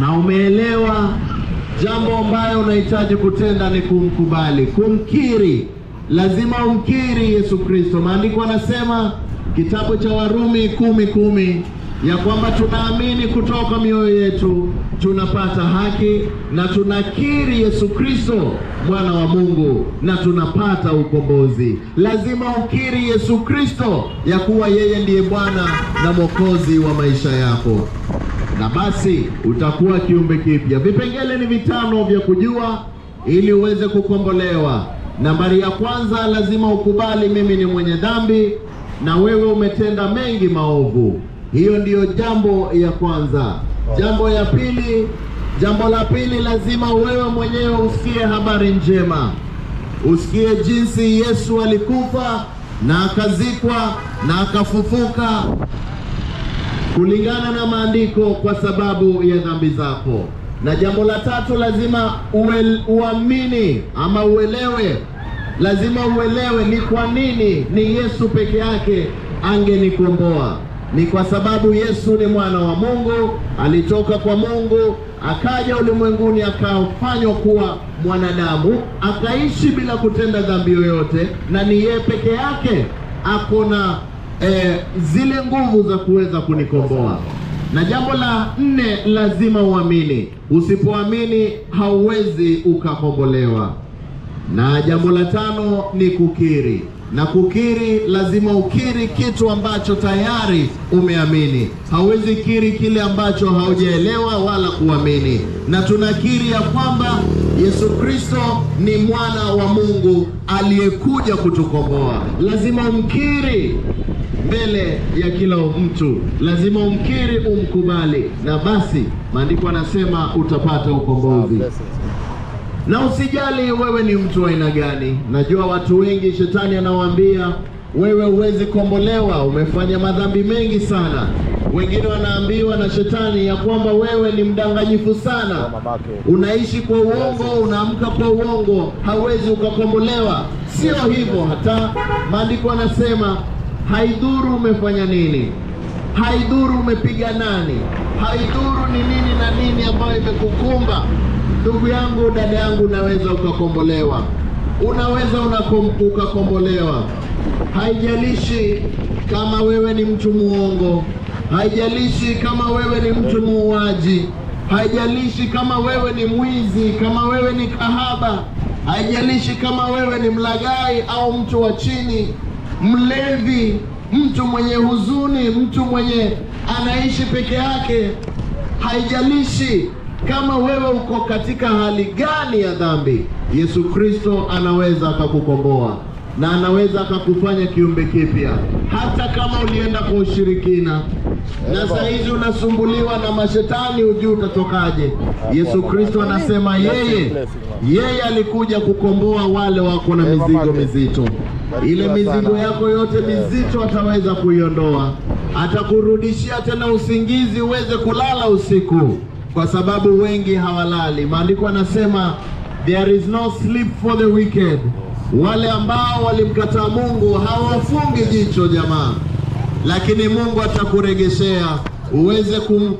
na umeelewa jambo ambayo unahitaji kutenda ni kumkubali, kumkiri. Lazima umkiri Yesu Kristo. Maandiko yanasema kitabu cha Warumi 10:10 ya kwamba tunaamini kutoka mioyo yetu tunapata haki, na tunakiri Yesu Kristo mwana wa Mungu na tunapata ukombozi. Lazima ukiri Yesu Kristo ya kuwa yeye ndiye Bwana na Mwokozi wa maisha yako, na basi utakuwa kiumbe kipya. Vipengele ni 5 vya kujua ili uweze kukombolewa. Nambari ya kwanza, lazima ukubali mimi ni mwenye dhambi na wewe umetenda mengi maovu. Hiyo ndiyo jambo ya kwanza. Jambo la pili, lazima wewe mwenyewe usikie habari njema. Usikie jinsi Yesu alikufa na akazikwa na akafufuka kulingana na maandiko kwa sababu ya dhambi zako. Na jambo la tatu, lazima uamini ama uelewe. Lazima uelewe ni kwa nini ni Yesu peke yake angenikomboa. Ni kwa sababu Yesu ni mwana wa Mungu, alitoka kwa Mungu, akaja ulimwenguni, akafanywa kuwa mwanadamu, akaishi bila kutenda dhambi yoyote, na ni yeye peke yake akona zile nguvu za kuweza kunikomboa. Na jambo la 4, lazima uamini. Usipoamini hauwezi ukakombolewa. Na jambo la 5 ni kukiri. Na kukiri, lazima ukiri kitu ambacho tayari umeamini. Hauwezi kiri kile ambacho haujaelewa wala kuamini. Na tunakiri ya kwamba Yesu Kristo ni mwana wa Mungu aliyekuja kutukomboa. Lazima umkiri mbele ya kila mtu. Lazima umkiri, umkubali, na basi maandiko yanasema utapata ukombozi. Na usijali wewe ni mtu wa aina gani. Najua watu wengi shetani anawaambia wewe huwezi kombolewa, umefanya madhambi mengi sana. Wengine wanaambiwa na shetani ya kwamba wewe ni mdanganyifu sana, unaishi kwa uongo, unaamka kwa uongo, hauwezi ukakombolewa. Sio hivyo. Hata maandiko yanasema haidhuru umefanya nini, haidhuru umepiga nani, haidhuru ni nini na nini ambayo imekukumba. Ndugu yangu, dada yangu, unaweza ukakombolewa. Unaweza ukakombolewa. Haijalishi kama wewe ni mtu muongo, haijalishi kama wewe ni mtu muuaji, haijalishi kama wewe ni mwizi, kama wewe ni kahaba, haijalishi kama wewe ni mlaghai au mtu wa chini, mlevi, mtu mwenye huzuni, mtu mwenye anaishi peke yake. Haijalishi kama wewe uko katika hali gani ya dhambi, Yesu Kristo anaweza akakukomboa na anaweza akakufanya kiumbe kipya. Hata kama ulienda kwa ushirikina na saa hizi unasumbuliwa na mashetani, hujui utatokaje, Yesu Kristo anasema yeye alikuja kukomboa wale wako na mizigo mizito. Ile mizigo yako yote mizito ataweza kuiondoa. Atakurudishia tena usingizi uweze kulala usiku, kwa sababu wengi hawalali. Maandiko yanasema there is no sleep for the wicked. Wale ambao walimkataa Mungu hawafungi jicho jamaa, lakini Mungu atakuregeshea uweze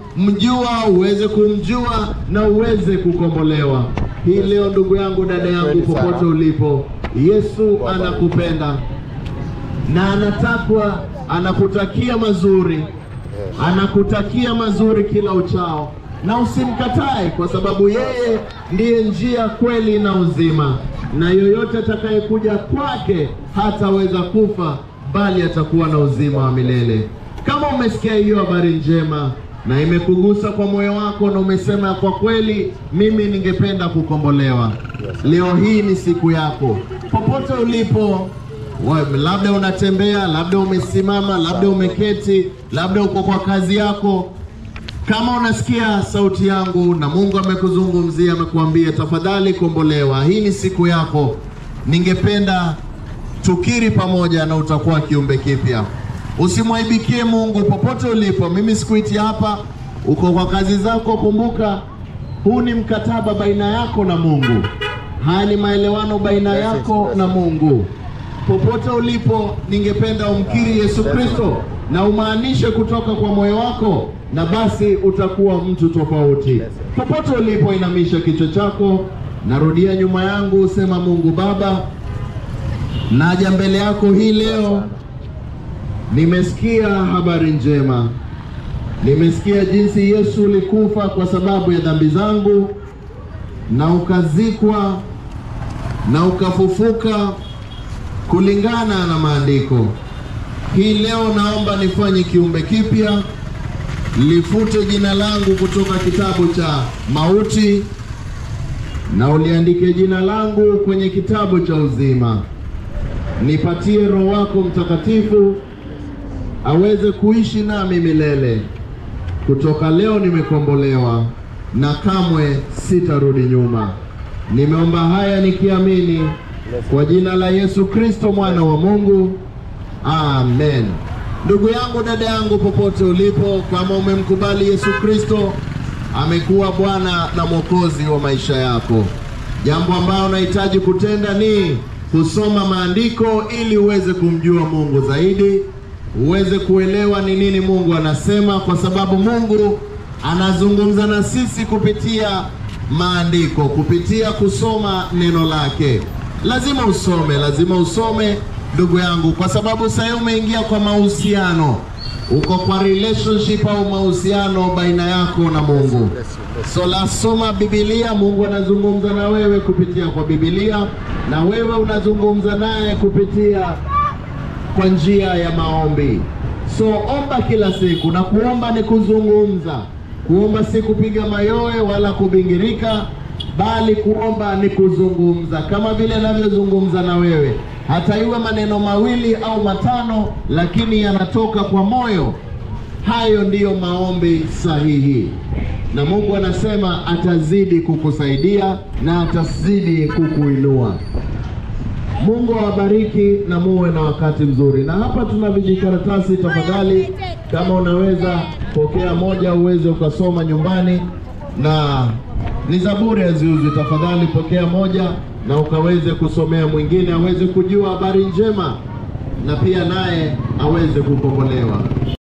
kumjua na uweze kukombolewa. Hii leo ndugu yangu, dada yangu, popote ulipo, Yesu anakupenda na anakutakia mazuri. Anakutakia mazuri kila uchao, na usimkatae, kwa sababu yeye ndiye njia, kweli na uzima, na yoyote atakayekuja kwake hataweza kufa, bali atakuwa na uzima wa milele. Kama umesikia hiyo habari njema na imekugusa kwa moyo wako na umesema kwa kweli mimi ningependa kukombolewa, leo hii ni siku yako. Popote ulipo, labda unatembea, labda umesimama, labda umeketi, labda uko kwa kazi yako, kama unasikia sauti yangu na Mungu amekuzungumzia, amekuambia tafadhali kombolewa, hii ni siku yako, ningependa tukiri pamoja na utakuwa kiumbe kipya. Usimwaibikie Mungu popote ulipo. Mimi sikuiti hapa, uko kwa kazi zako, kumbuka huu ni mkataba baina yako na Mungu. Haya ni maelewano baina yako na Mungu. popote ulipo, ningependa umkiri Yesu Kristo na umaanishe kutoka kwa moyo wako, na basi utakuwa mtu tofauti. Popote ulipo, inamisha kichwa chako, narudia nyuma yangu, sema: Mungu Baba, naja mbele yako hii leo. Nimesikia habari njema. Nimesikia jinsi Yesu ulikufa kwa sababu ya dhambi zangu, na ukazikwa na ukafufuka kulingana na maandiko. Hii leo naomba nifanye kiumbe kipya. Lifute jina langu kutoka kitabu cha mauti na uliandike jina langu kwenye kitabu cha uzima. Nipatie Roho wako Mtakatifu aweze kuishi nami milele. Kutoka leo nimekombolewa na kamwe sitarudi nyuma. Nimeomba haya nikiamini kwa jina la Yesu Kristo, mwana wa Mungu. Amen. Ndugu yangu, dada yangu, popote ulipo, kama umemkubali Yesu Kristo amekuwa Bwana na Mwokozi wa maisha yako, jambo ambalo unahitaji kutenda ni kusoma maandiko ili uweze kumjua Mungu zaidi, uweze kuelewa ni nini Mungu anasema, kwa sababu Mungu anazungumza na sisi kupitia maandiko, kupitia kusoma neno lake. Lazima usome ndugu yangu, kwa sababu sasa umeingia kwa mahusiano, uko kwa relationship au mahusiano baina yako na Mungu. So soma Biblia. Mungu anazungumza na wewe kupitia kwa Biblia, na wewe unazungumza naye kupitia kwa njia ya maombi. So omba kila siku, na kuomba ni kuzungumza. Kuomba si kupiga mayowe wala kubingirika, bali kuomba ni kuzungumza, kama vile anavyozungumza na wewe. Hata iwe maneno mawili au matano, lakini yanatoka kwa moyo. Hayo ndiyo maombi sahihi, na Mungu anasema atazidi kukusaidia na atazidi kukuinua. Mungu awabariki na muwe na wakati mzuri. Na hapa tuna vijikaratasi, tafadhali kama unaweza pokea moja uweze ukasoma nyumbani, na ni Zaburi haziuzwi. Tafadhali pokea moja na ukaweze kusomea mwingine aweze kujua habari njema, na pia naye aweze kukombolewa.